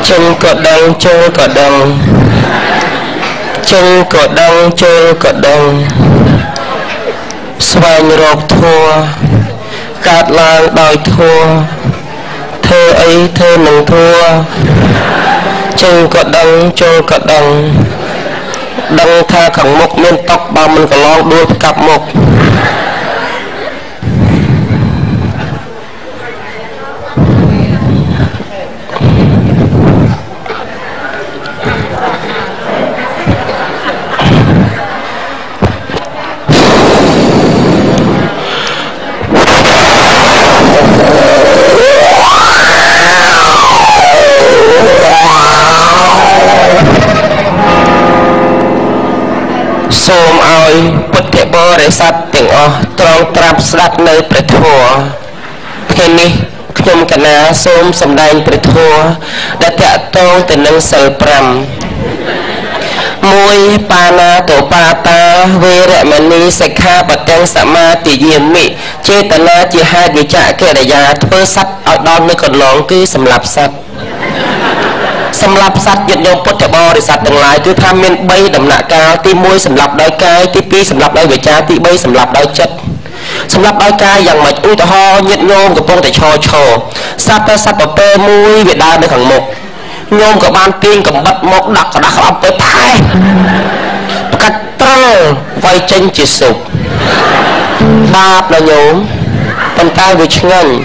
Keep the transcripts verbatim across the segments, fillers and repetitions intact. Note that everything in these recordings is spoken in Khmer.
chân có đăng chân có đăng chân có đăng chân có đăng xoay rộp thua cát lang đòi thua thơ ấy thơ nâng thua chân có đăng chân có đăng đăng tha khẳng mục miên tóc ba mình có lo đuôi cặp mụcសូមឲ្យពុទ្ធបរិស័ទទាំងអស់ត្រង់ត្រាប់ស្ដាប់នៅព្រះធម៌ថ្ងៃនេះខ្ញុំកណាសូមសម្ដែងព្រះធម៌ដែលតាក់ទងទៅនឹងសិលប្រាំមួយបាណាតោបាតាវេរមណីសិក្ខាបទាំងសមាទិយាមិចេតនាជាហេតុវិជ្ជកិរិយាធ្វើសត្វឲ្យដល់នៅកន្លងគឺសម្លាប់សត្វសម្រាប់សត្វញាតិញោមពុទ្ធបរិស័ទទាំងឡាយគឺថាមានបីដំណាក់កាលទីមួយសម្រាប់ដោយកាយទីពីរសម្រាប់ដោយវាចាទីបីសម្រាប់ដោយចិត្តសម្រាប់ដោយកាយយ៉ាងម៉េចឧទាហរណ៍ញាតិញោមកំពុងតែឈរឈរសត្វទៅសត្វប្រពែមួយវាដើរនៅខាងមុខញោមក៏បានទាញកំបិតមកដាក់ក្តាស់ក្តាប់ទៅផែប្រកាច់ត្រល់វាយចេញជាសុបបាបដល់ញោមប៉ុន្តែវាឆ្ងាញ់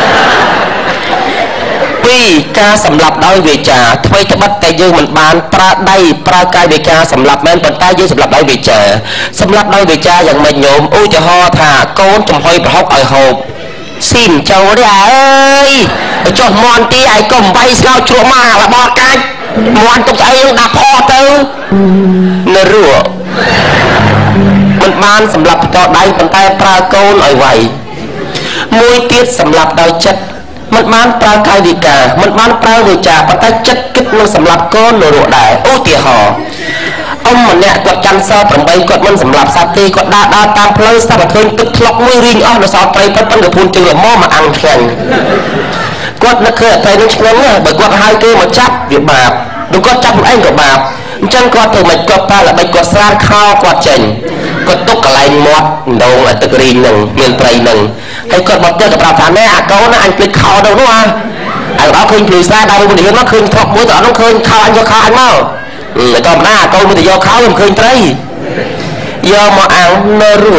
ពីការសម្លាប់ដោយវាចាថ្មីត្បិតតែយើងមិនបានប្រើដៃប្រើកាយវាចាសម្លាប់មែនប៉ុន្តែយើងសម្លាប់ដោយវាចាសម្លាប់ដោយវាចាយ៉ាងម៉េចញោមឧទាហរណ៍ថាកូនចំហុយប្រហុកឲ្យហូបស៊ីមចូលទេអើយចុះមន់ទីឲ្យកុំវៃស្ងោជ្រក់មករបស់កាច់មន់ទុកស្អីនឹងដាក់ផោះទៅនៅរੂមិនបានសម្លាប់តដៃប៉ុន្តែប្រើកូនឲ្យវៃមួយទៀតសម្លាប់ដោយចិត្តមិនបានប្រើកាយវិការមិនបានប្រើវាចាប៉ុន្តែចិត្តគិតនឹងសម្លាប់កូននរោដែរឧទាហរណ៍អ៊ំម្នាក់គាត់ចាំសល់ប្រាំបីគាត់មិនសម្លាប់សត្វទេគាត់ដើរដើរតាមផ្លូវស្ដាប់តែឃើញទឹកធ្លុកមួយរីងអស់ដល់សល់ត្រីប៉ុណ្ណឹងកំពុងជើងល្មមមកអាំងឆ្ងាញ់គាត់នឹកឃើញត្រីនឹងឆ្ងាញ់ណាស់បើគាត់ហៅគេមកចាប់វាបាបឬគាត់ចាប់ខ្លួនឯងក៏បាបអញ្ចឹងគាត់ធ្វើមិនគាត់ប្រើល្បិចគាត់ស្រាលខោគាត់ចេញគាត់ទុកកន្លែងមាត់ដងឲ្យទឹករីងនឹងមានត្រីនឹងហើយគាត់មកទៅក៏ប្រាប់ថាណែអាកូនណាអញភ្លេចខោទៅនោះហ៎ហើយដល់ឃើញភ្លឺស្រាដើរមួយនេះមកឃើញថប់មួយទៅអត់នោះឃើញខោអញយកខោអញមកតែធម្មតាអាកូនមួយទៅយកខោមិនឃើញត្រីយកមកអាំងនៅរੂ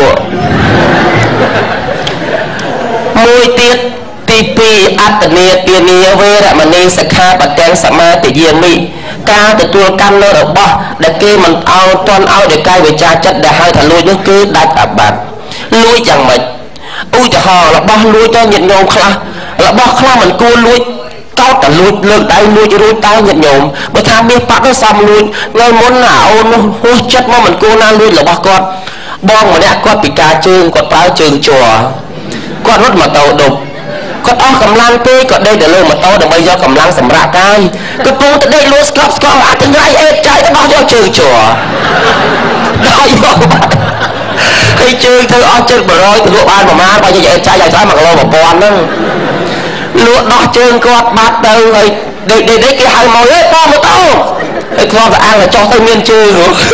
មួយទៀតទីពីរអត្តនេទានាវេរមណីសិក្ខាបទាំងសមាទិយាមិការទទួលកម្មនៅរបស់ដែលគេមិនអោនតន់ឲ្យដោយកាយវាចាចិត្តដែលហៅថាលួចនោះគឺដាច់អាបត្តិលួចយ៉ាងម៉េចឧទាហរណ៍របស់លួចទៅញាតិញោមខ្លះរបស់ខ្លះមិនគួរលួចកោតតែលួចលើកដៃលួចរួចតើញាតិញោមបើថាមាសប៉ាក់ទៅសំលួចថ្ងៃមុនណាអូននោះហួសចិត្តមកមិនគួរណាលួចរបស់គាត់បងម្នាក់គាត់ពិការជើងគាត់ប្រើជើងជ័រគាត់រត់ម៉ូតូដប់គាត់អស់កម្លាំងពេកគាត់ដេកទៅលើម៉ូតូដើម្បីយកកម្លាំងសម្រាប់កាយគាត់ពងទៅដេកលួចស្កប់ស្កល់អាចទាំងរៃអេតចាយទៅដោះយកជើងជ័រដល់យកបាត់ហើយជើងធ្វើអស់ជិតone hundredទៅលក់បានប្រមាណបើនិយាយចាយឲ្យស្អាតoneគីឡូone thousandហ្នឹងលក់ដោះជើងគាត់បាត់ទៅហើយដេកដេកគេហៅមកអេតម៉ូតូហើយគាត់ទៅអាំងចុះទៅមានជើង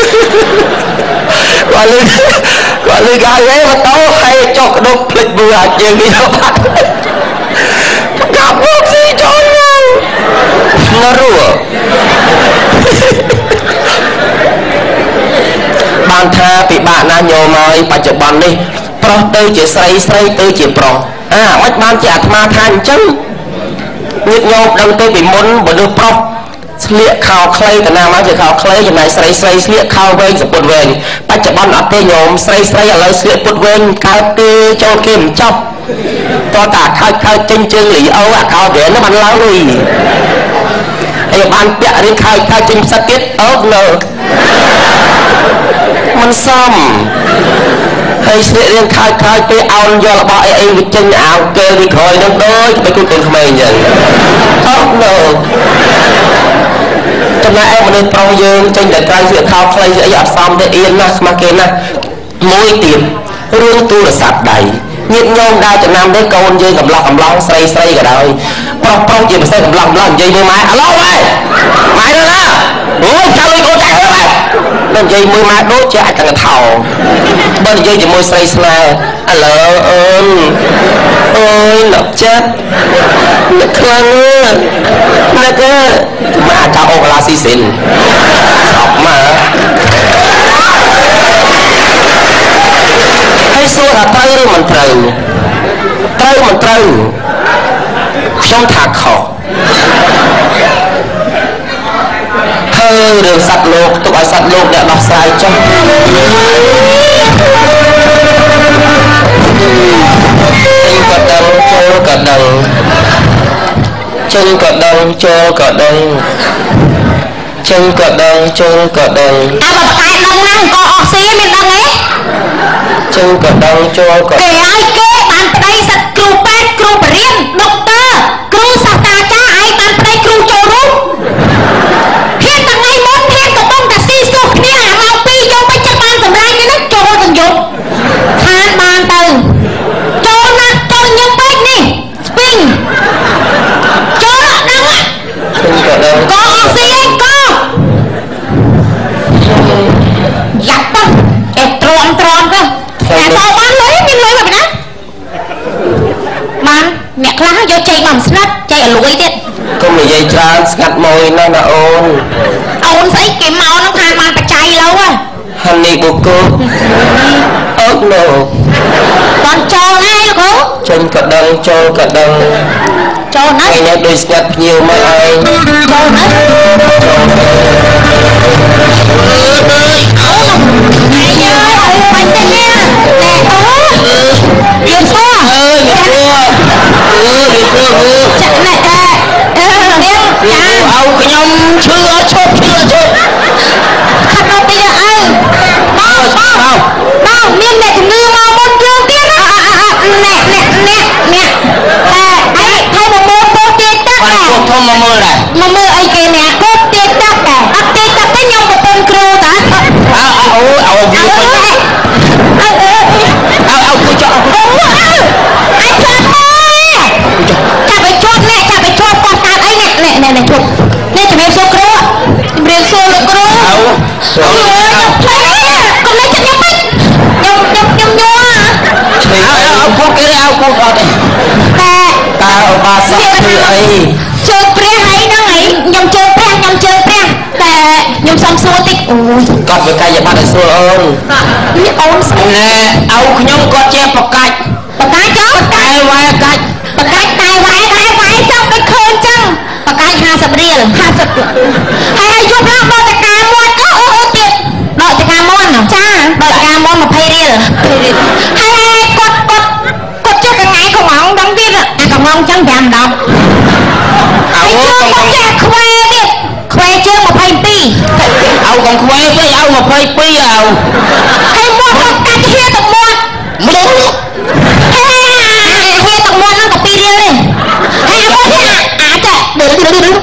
គាត់លឺគាត់លឺគេហៅអេម៉ូតូហើយចុះក្តុកភ្លេចមើលអាចជើងនេះបាត់កាប់មកស៊ីចូលនៅរੂបានថាពិបាកណាស់ញោមហើយបច្ចុប្បន្ននេះប្រុសទៅជាស្រីស្រីទៅជាប្រុសអាមិនបានជាអាត្មាថាអញ្ចឹងញាតិញោមដឹងទៅពីមុនមនុស្សប្រុសស្លៀកខោខ្លីតាណាមកជាខោខ្លីចំណែកស្រីស្រីស្លៀកខោវែងសពុតវែងបច្ចុប្បន្នអត់ទេញោមស្រីស្រីឥឡូវស្លៀកពុតវែងកើតទេចូលគេមិនចប់តោះតាខើចខើចចេញជើងលីអូអាខោវែងនោះបានឡើងលុយហើយបានពាក់រៀងខើចខើចចេញផ្សិតទៀតអូនៅមិនសមហើយស្លៀករៀងខើចខើចពេលអោនយករបស់អីអីវាចេញអាវគេពីក្រោយនឹងដូចទៅគូកូនក្មេងអញ្ចឹងអូនៅចំណែកឯមនុស្សប្រុសយើងចេញតែក្រៅស្លៀកខោខ្លីស្អីអត់សមទេអៀនណាស់ស្មាស់គេណាស់មួយទៀតរឿងទូរស័ព្ទដៃញាតិញោមដែរចំណាំទេកូនយើងកំឡោះកំឡោះស្រីស្រីក៏ដោយបប្រុសប្រុសជាពិសេសកំឡោះកំឡោះនិយាយមើលម៉ែអាឡូម៉ែម៉ែទៅណាអូយចៅលុយកូនចៅទៅម៉ែបើនិយាយមើលម៉ែដូចជាអាចទាំងថោបើនិយាយជាមួយស្រីស្នេហ៍អាឡូអូនអូយលប់ចិត្តនឹកខ្លាំងនឹកម៉ែចៅអូកឡាស៊ីសិនស្អប់ម៉ែហើយសួរថាត្រូវឬមិនត្រូវត្រូវមិនត្រូវខ្ញុំថាខុសហើយរឿងសត្វលោកទុកឲ្យសត្វលោកអ្នកដោះស្រាយចុះចេញក៏ដឹងចូលក៏ដឹងចេញក៏ដឹងចូលក៏ដឹងចេញក៏ដឹងចូលក៏ដឹងតែបើតែដឹងណាក៏អស់ស៊ីមានដឹងទេចេញក៏ដឹងចូលក៏គេឲ្យគេបានប្តីសិទ្ធគ្រូពេទ្យគ្រូបរិញ្ញាដុកទ័រគ្រូសាស្ត្រាចារ្យឲ្យបានប្តីគ្រូចូលរួមហ៊ានថ្ងៃមុនហ៊ានក៏បងតាស៊ីសុខគ្នាអាឡៅពីរយកមិនចិត្តបានសម្រាប់នេះចូលទាំងយប់ខានបានទៅចូលណាស់ចូលញឹមពេកនេះស្ពីងចូលដឹងក៏ដឹងក៏អស់ស៊ីឯងក៏យ៉ាប់ទៅអេត្រង់ត្រង់ទៅតែតបានលុយមានលុយแบบណាបានអ្នកខ្លះយកចេកមកស្និតចេកឲ្យលួយទៀតកុំនិយាយច្រើនស្ងាត់មួយណាស់ណាអូនអូនស្អីគេមកនឹងខាងបានបច្ច័យlâuហ៎ហានីបុកូអូណូបានចូលហើយលោកគ្រូចេញក៏ដឹងចូលក៏ដឹងចូលណាស់ឯងដូចស្ងាត់ភ្ញៀវមកឯងចូលណាស់ចូលណាស់អើយអូនឯងអើយបាញ់ទៅនេះតែអូយើងស្គាល់អើយយើងស្គាល់អើយយើងស្គាល់ចាក់ណែអឺនាងចាអោខ្ញុំឈឺឈប់ឈឺឈប់ខាត់ទៅទៀតអើបងបងបងមានអ្នកជំងឺមកមុនយើងទៀតណាអ្នកអ្នកអ្នកអ្នកតែអីឲ្យមកមើលពោះទៀតទឹកដែរពោះធំមកមើលដែរមកមើលអីគេអ្នកពោះទៀតទឹកដែរអត់ទៀតទឹកទេខ្ញុំប្រពន្ធគ្រូតាអើអូអូវាអើអើអើអើគូចោអូអញចាប់ចាប់ឲ្យជាប់អ្នកចាប់ឲ្យជាប់គាត់កើតអីអ្នកអ្នកអ្នកជាប់នេះជំរាបសួរគ្រូជំរាបសួរលោកគ្រូអើសួរកុំលេចចិត្តខ្ញុំពេកខ្ញុំខ្ញុំខ្ញុំញ័រឆ្លេអើអើពួកគេអើពួកអត់ទេតែតើឧបាសកគឺអីជើងព្រះអីហ្នឹងអីខ្ញុំជើងព្រះខ្ញុំជើងព្រះតែខ្ញុំសុំសួរតិចអូយគាត់វាកាយប័ត្រឲ្យសួរអូននេះអូនស្អីណែអោខ្ញុំគាត់ជាបកាច់បកាច់ចុះតែវ៉ែកាច់បកាច់តែវ៉ែតែវ៉ែចង់ដូចឃើញចឹងបកាច់ห้าสิบរៀលห้าสิบហើយឲ្យយប់ឡើងដល់តកាមាត់អូអូទៀតដល់តកាមាត់ចាដល់តកាមាត់ยี่สิบរៀលហើយគាត់គាត់គាត់ចេះកថ្ងៃកងងដឹងទៀតអាកងងចឹងប្រាំដប់អោកងងចេះខ្វែទៀតខ្វែជើងยี่สิบสองអោកងខ្វែពេកអោยี่สิบสองអោហើយមាត់គាត់កាច់ហៀទៅមាត់មនុស្សហេហៀទៅមាត់ហ្នឹងក៏ยี่រៀលទេហើយអត់អាចដឺដឺដឺដឺដឺដឺ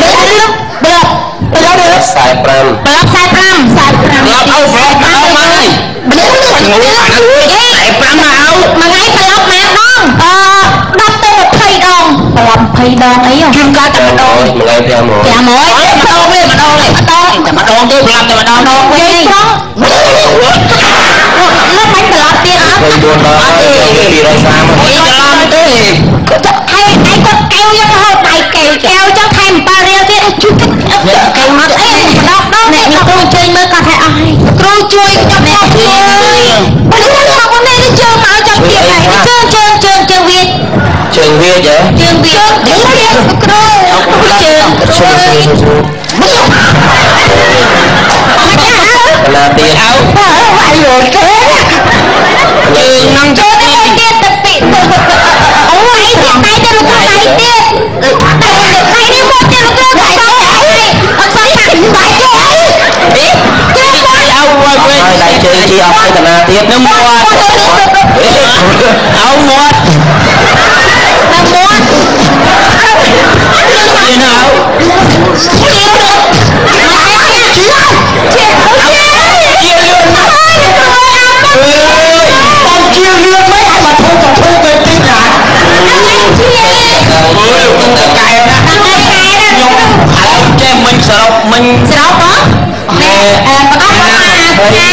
ដឺខ្សែ5ប្រាប់ខ្សែ5ខ្សែ5ប្រាប់អូប្រាប់មកមកហើយមនុស្សងូអានោះខ្សែ5មកអូមួយថ្ងៃប្រាប់ម៉ែដងអឺដប់ទៅยี่สิบដងប្រាប់ยี่สิบដងអីជួនកាលតែម្ដងមួយថ្ងៃ500 500ម្ដងទេម្ដងទេម្ដងទេម្ដងទេប្រាប់តែម្ដងម្ដងវិញត្រង់លោកមិនប្រាប់ទៀតអត់ទៅយល់ដល់ពីរយសាមអីច្រឡំទេគាត់ហើយឯងគាត់កែវយកហូតដៃកែវកែវចឹងថែមbảyរៀលទៀតជួយកែវមកអីម្ដងដល់អ្នកគ្រូជួយមើលគាត់ថាអស់ហើយគ្រូជួយខ្ញុំមកជួយបើខ្ញុំមកនេះជើងមកចាំទៀតហើយជើងជើងជើងជើងវាជើងវាហ៎ជើងវាជើងវាគ្រូជើងគ្រូណាទៀតអោអាយល់ទេជើងនឹងជើងទៀតទៅពីអូអីទៀតដៃទៅលោកដៃទៀតដៃដៃនេះមកទៀតលោកដៃទៅអត់ស្អាតដៃទៅអីជើងមកអោវិញដៃជើងជាអត់ទៅណាទៀតនឹងមាត់អោមាត់នឹងមាត់នេះណាអោជាលឿនណាស់អើយបងជាលឿនមិនឲ្យមកធូរក៏ធូរទៅទីណាអើយញស្រោបបងអឺអត់មកអា20 15 22 2រៀល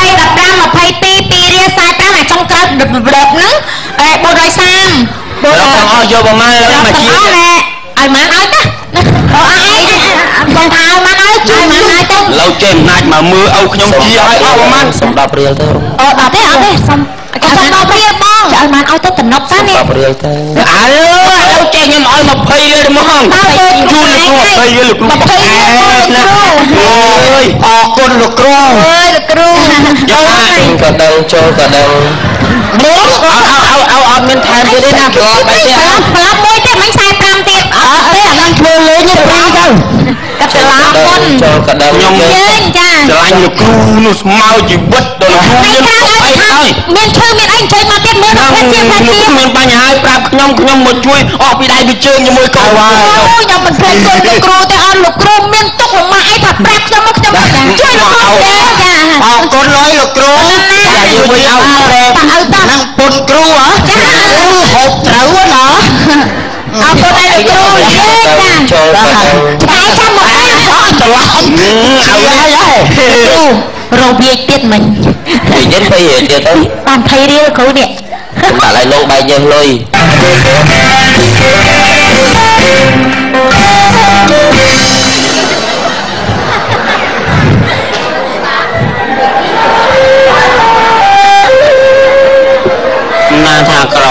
ខ្សែ5អាចុងក្រោយដបហ្នឹងអេ430បងអស់យកប្រមាណមកជាឲ្យម៉ានឲ្យតាអូអីបងថាឲ្យម៉ានឲ្យជួយម៉ានឲ្យទៅឡូវចេះអំណាចមកមើលឲ្យខ្ញុំជាឲ្យអស់ប្រមាណសុំដប់រៀលទៅអូដល់ទេអត់ទេសុំចាំដប់រៀលបងចាឲ្យម៉ានឲ្យទៅតំណប់សិននេះដប់រៀលទៅអើឡូវចេះខ្ញុំឲ្យ20រៀលហ្មងជួយលោកគ្រូ20រៀលលោកគ្រូ20រៀលណាអើយអរគុណលោកគ្រូអើយលោកគ្រូយកក៏ដឹងចូលក៏ដឹងមកអោអោអោអត់មានថែមទៀតទេណាព្រោះបែរទៀតប្រាប់មួយទៀតមិនខ្សែ5ទៀតអត់ទេអានឹងធ្វើលេងទេព្រីទៅកាត់ច្រឡំមុនចូលក៏ដឹងខ្ញុំយើងចាឆ្លាញ់លោកគ្រូនោះស្មៅជីវិតដល់គ្រូមានអីហើយមានឈើមានអីជួយមកទៀតមើលទៅជាថាជាមានបញ្ហាប្រាប់ខ្ញុំខ្ញុំមកជួយអស់ពីដៃពីជើងជាមួយកូនខ្ញុំមិនឃើញគុណលោកគ្រូទេអត់លោកគ្រូមានទុកលំបាកអីថាប្រាប់ខ្ញុំមកខ្ញុំជួយលោកគ្រូទេចាអរគុណហើយលោកគ្រូចាយើងវិញឲ្យប្រែតាឲ្យតានឹងពុនគ្រូហ៎ចាហូបត្រូវណាអរគុណហើយលោកគ្រូចាចូលទៅតែចាំមកអត់ច្រឡំឲ្យហើយគ្រូរោវាយទៀតមិញនិយាយទៅទៀតទៅបាន20រៀលគ្រូនេះតែឡើយលោកបែកយើងលុយណាថាក្រ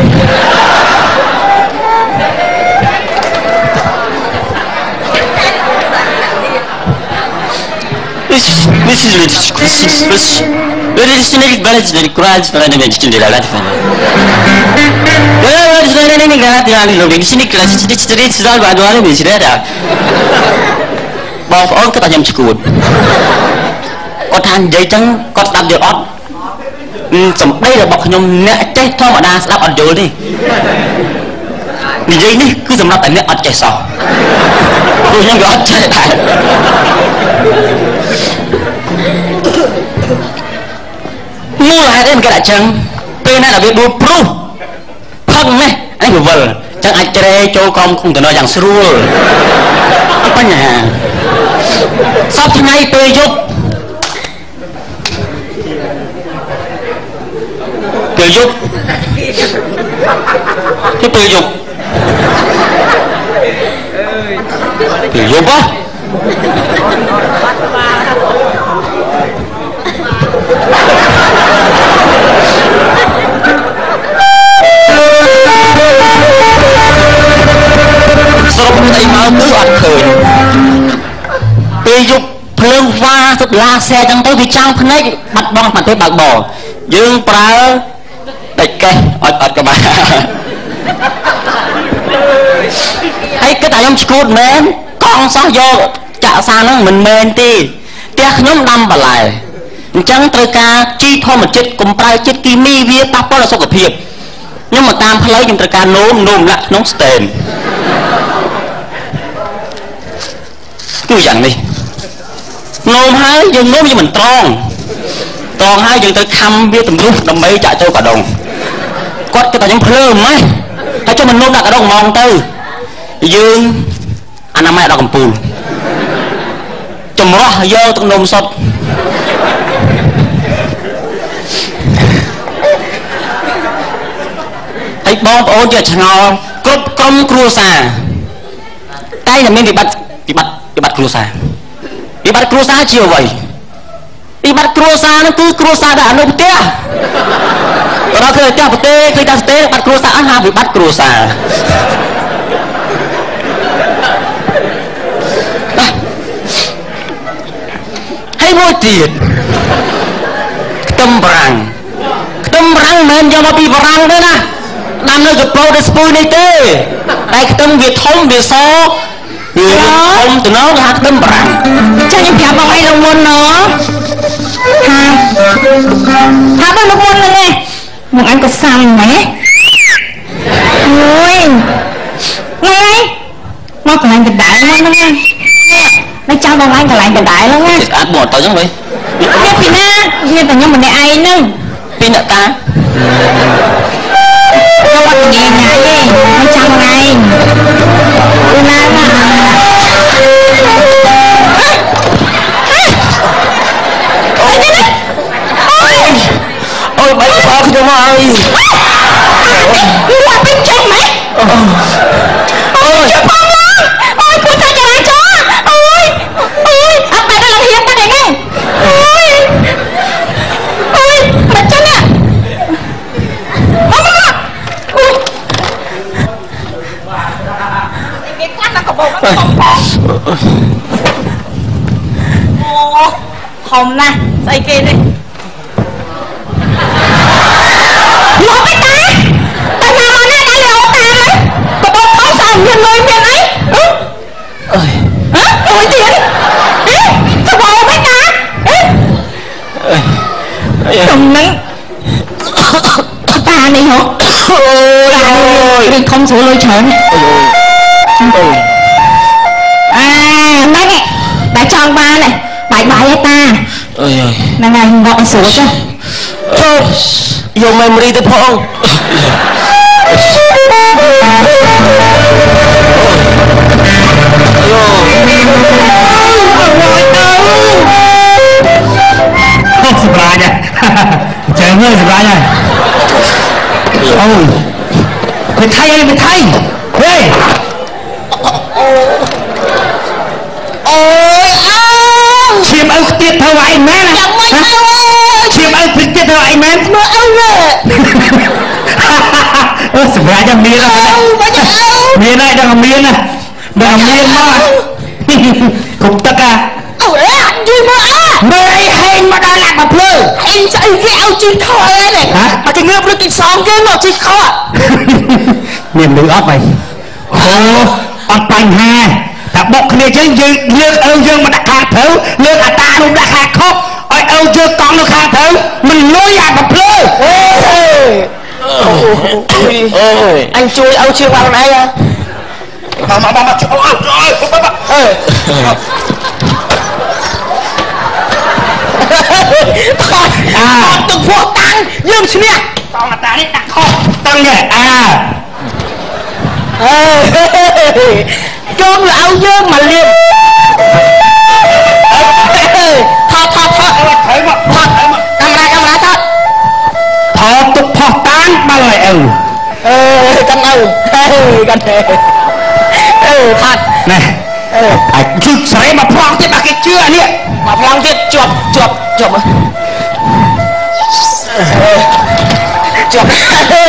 This this is this is this this is not valid the crowds for the mention the lot fan. Yeah, it's not any that the only this is class this this is all bad one is there. បងប្អូនគាត់ថាខ្ញុំឈួតគាត់ថានិយាយចឹងគាត់ស្ដាប់យល់អត់សំដីរបស់ខ្ញុំអ្នកចេះធម្មតាស្ដាប់អត់យល់ទេនិយាយនេះគឺសម្រាប់តែអ្នកអត់ចេះសោះព្រោះខ្ញុំក៏អត់ចេះដែរមូលហេតុអីមិនគេដាក់ចឹងពេលណារបៀបដួលព្រុសផឹកនេះអីក៏វិលចឹងអាចជ្រែចូលក្រុមគុំតំណយ៉ាងស្រួលអត់បញ្ហាសពថ្ងៃពេលយប់ពេលយប់គឺពេលយប់ពេលយប់ហ៎សរុបអីមកគឺអត់ឃើញពេលយប់ភ្លើងវ៉ាទឹកឡាសែចឹងទៅវាចាំងភ្នែកបាត់បង់ប្រទេសបើកបរយើងប្រើតិចកេះអត់អត់ក៏បានហើយគិតថាខ្ញុំឈួតមែនកង់សោះយកចាក់សាហ្នឹងមិនមែនទេផ្ទះខ្ញុំដាំបន្លែអញ្ចឹងត្រូវការជីធម្មជាតិកុំប្រើជាតិគីមីវាប៉ះពាល់ដល់សុខភាពខ្ញុំមកតាមផ្លូវខ្ញុំត្រូវការនោមនោមលាក់ក្នុងស្តេនគឺយ៉ាងនេះនោមហើយយើងនោមយើងមិនត្រង់ត្រង់ហើយយើងត្រូវខំវាទម្រុះដើម្បីចាក់ចូលកាដុងគាត់គិតថាខ្ញុំភ្លើម៉េះហើយចុះមិននោមដាក់កាដុងហ្មងទៅយើងអនាម័យដល់កំពូលចម្រោះយកទឹកនោមសុទ្ធហើយបងប្អូនជាឆ្ងល់គ្រប់ក្រុមគ្រួសារតែតែមានវិបត្តិវិបត្តិវិបត្តិគ្រួសារវិបត្តិគ្រួសារជាអ្វីវិបត្តិគ្រួសារនោះគឺគ្រួសារដែលអនុផ្ទះដល់គឺផ្ទះប្រទេសគឺតែស្ទេបាត់គ្រួសារអស់ហាវិបត្តិគ្រួសារហើយមួយទៀតខ្ទឹមបារាំងខ្ទឹមបារាំងមិនមែនយកមកពីបារាំងទេណាដាំនៅកពតស្ពូនេះទេតែខ្ទឹមវាធំវាសវាធំទៅនោះគេហៅខ្ទឹមបារាំងចាខ្ញុំប្រាប់បងអីលោកមុនណ៎ថាថាបងលោកមុនហ្នឹងឯងមកអញក៏សាំម៉េះអូយថ្ងៃមកកន្លែងដដែលមកហ្នឹងឯងនៅចាំបងឯងកន្លែងដដែលហ្នឹងណាស្អាតមកទៅចឹងវិញវាពីណាវាតែខ្ញុំម្នាក់ឯងហ្នឹងពីអ្នកតាខ្ញុំអត់និយាយណាទេមិនចាំបងឯងពីណាណាគេខ្លាំងណាស់កបោហ្នឹងធំផងអូធំណាស់ស្អីគេនេះលោកបេតាតាណាមកណាដល់លោកតាហើយកបោធំស្អីមានលុយមានអីអឺអើយហ៎អុយទៀតអេកបោបេតាអេខ្ញុំនឹងតានេះហ៎អូយរឿងធំស្រួលលុយច្រើនអូយអាហ្នឹងតែចង់បានបាយបាយឯតាអើយហ្នឹងហើយងក់ស្រួលចាចូលយក memory ទៅផងសម្រាប់ចាចាំមើលសម្រាប់ចាអូយមិនថៃអីមិនថៃហេអូយឈាមអើខ្ទាតធ្វើឲ្យមែនយ៉ាងម៉េចទៅឈាមអើខ្ទាតធ្វើឲ្យមែនមើលអើអឺសម្រាប់ចាំមានអើមានហើយដល់មានណាដល់មានមកគ្រប់ទឹកអាអូយអត់យីមកអើមើលអីហេងមកដល់ឡាក់មកភ្លើហេងស្អីគេឲ្យជីខអីនេះមកគេងើបលើគេសងគេមកជីខមានលឺអត់ហើយអូអត់បញ្ហាតែបុកគ្នាចឹងយើងលើកអើយើងមកដាក់ខាងត្រូវលើកអាតានោះដាក់ខាងខុសឲ្យអើយើងកង់នៅខាងត្រូវមិនលុយអាមកភ្លើអូយអញជួយឲ្យជឿបងឯងមកមកមកជួយអើជួយអើអាទឹកភក់តាំងយើងឈ្នះតង់អាតានេះដាក់ខុសតាំងនេះអាអើចូលឲ្យយើងមកលៀបថតថតថតត្រូវមកថតកាមេរ៉ាកាមេរ៉ាថតថតទុកផុសតាំងមកឲ្យអើអើកាន់អើអើកាន់អើថតណែអើអាចជឹកស្រីមកប្លង់ទៀតបើគេជឿអានេះមកប្លង់ទៀតជាប់ជាប់ជាប់ជាប់អើ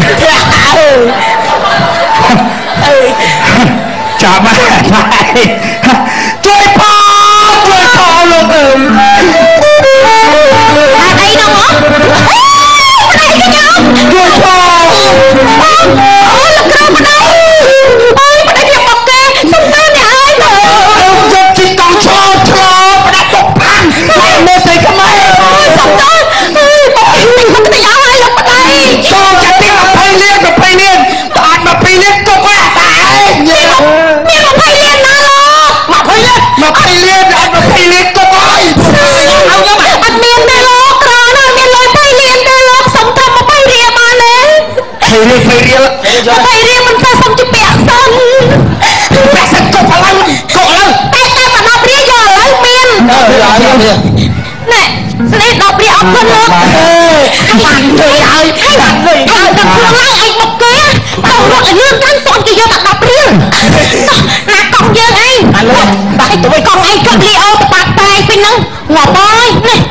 អើចាប់មកជួយផងជួយផងលោកអើយអត់អីនោះហ៎អត់អីខ្ញុំជួយផងអូលោកគ្រូម្ដាយអូយម្ដាយខ្ញុំមកទេសុំទៅនេះហើយទៅយកជីកង់ឈោឆ្លោផ្ដាច់បុកផាំងហើយមើលស្អីខ្មែរអូយសុំទៅអើយបុកទីមកទីឲ្យហើយលោកម្ដាយចូលចាត់ទី20លាន20លានតើអត់20លានទុកអាតាឯងមាន20លានណាលោក20លាន20លានអត់20លានទុកហើយឲ្យខ្ញុំអត់មានទេលោកក្រណាមានលុយ20លានទេលោកសុំត្រឹម20រៀលបានទេ20រៀល20រៀល20រៀលមិនទៅសុំជាពាក់សិនពាក់សិនទុកឥឡូវទុកឥឡូវតែតែមក10រៀលយកឥឡូវមានណែស្នេះ10រៀលអរគុណលោកបានលុយហើយបានលុយហើយដល់ខ្លួនឡើងឯងមកគេទៅរកឲ្យលឿនកាន់តន់គេយកតែ10រៀលណាកង់យើងអីបាទទៅកង់អីកាត់លីអូទៅបាត់តែពីហ្នឹងងាប់ហើយនេះ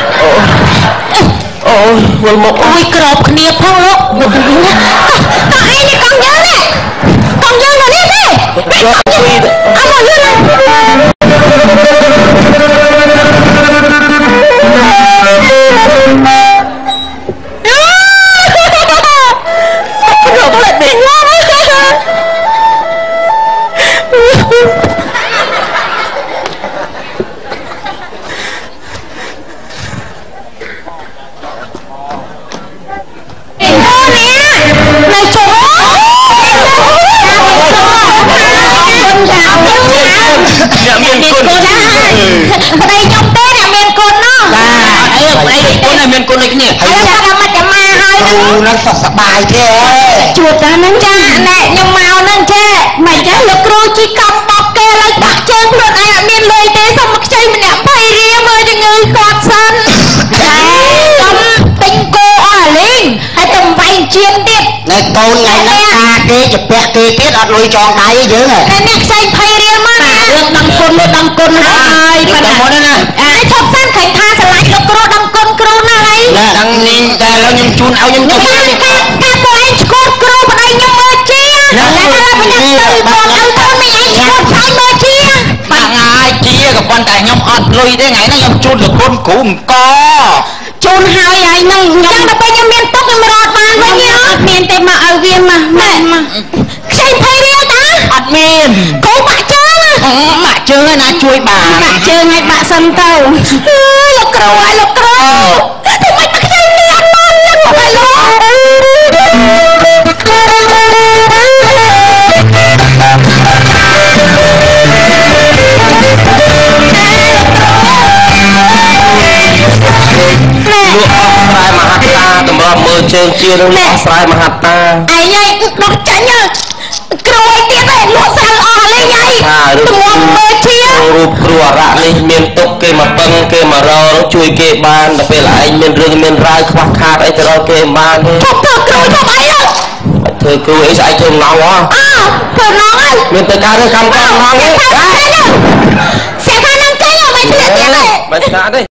អូយវល់មកអូយក្របគ្នាផងលោកតោះឯងនេះកង់យើងនេះកង់យើងនៅនេះទេយកជួយអត់មកលឿនប្តីខ្ញុំទេអ្នកមានគុណនោះបាទអីប្តីគុណមានគុណដូចគ្នាហើយចាំតែមកចាំមកហើយហ្នឹងសុខសប្បាយទេជួបតែហ្នឹងចាណែខ្ញុំមកហ្នឹងចេះមិនចេះលោកគ្រូជីកំបោកគេឡើយដាក់ជើងខ្លួនឯងអត់មានលុយទេសុំមកខ្ចីម្នាក់20រៀលមើលជំងឺគាត់សិនតែខ្ញុំទិញគោអស់លីងហើយទៅវាយជាងទៀតណែកូនថ្ងៃហ្នឹងតាគេជពាក់គេទៀតអត់លុយចងដៃយើងហ៎តែអ្នកខ្ចី20រៀលមករឿងដឹងគុណលោកដឹងគុណហើយប៉ុណ្ណាមុនណាអាឈប់សិនឃើញថាឆ្លាញ់លោកគ្រូដឹងគុណគ្រូណាស់ហើយដឹងនេះតែឥឡូវខ្ញុំជូនឲ្យខ្ញុំទៅការការពួកឯងស្គាល់គ្រូប្តីខ្ញុំមើលជាតែឥឡូវខ្ញុំទៅបងឲ្យទៅយទេថ្ងៃហ្នឹងខ្ញុំជូនលោកគុណគ្រូអង្គជូនហើយហើយនឹងខ្ញុំដល់ពេលខ្ញុំមានទុកខ្ញុំរត់បានវិញអត់មានទេមកឲ្យវាមកម៉ែខ្ចីភ័យរៀលតាអត់មានគ្រូបាក់ជើងបាក់ជើងឯណាជួយបានបាក់ជើងឲ្យបាក់សិនទៅលោកគ្រូឲ្យលោកគ្រូធ្វើម៉េចមកខ្ចីលៀនមកលឹងមកលោកតម្រាប់មើលជើងជារឿងអស់ស្រ័យមហាតាឯងឯងដោះចាញ់គ្រូឲ្យទៀតឯងលក់សាល់អស់លេងឯងទំងមើលជារូបគ្រូអរៈនេះមានទុកគេមកពឹងគេមករលជួយគេបានដល់ពេលឯងមានរឿងមានរាយខ្វះខាតអីទៅរកគេបានទេជប់ធ្វើគ្រូជប់អីធ្វើគ្រូអីស្អែកធ្វើងងហ៎អើធ្វើងងហើយមានទៅការឬកម្មកម្មងងទេស្អាតខាងនឹងគេមិនធ្លាក់ទៀតទេមិនស្អាតទេ